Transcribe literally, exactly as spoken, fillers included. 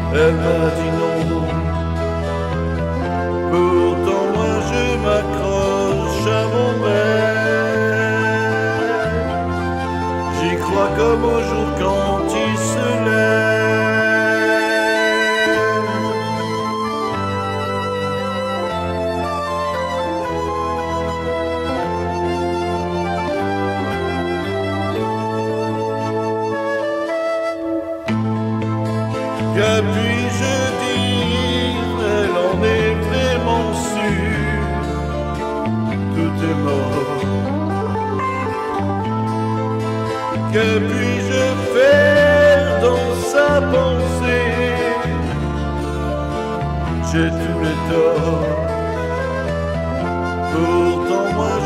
Elle m'a dit non. Pourtant moi je m'accroche à mon rêve. J'y crois comme au jour quand il se lève. Que puis-je dire, elle en est vraiment sûre, tout est mort. Que puis-je faire dans sa pensée? J'ai tous les torts, pourtant moi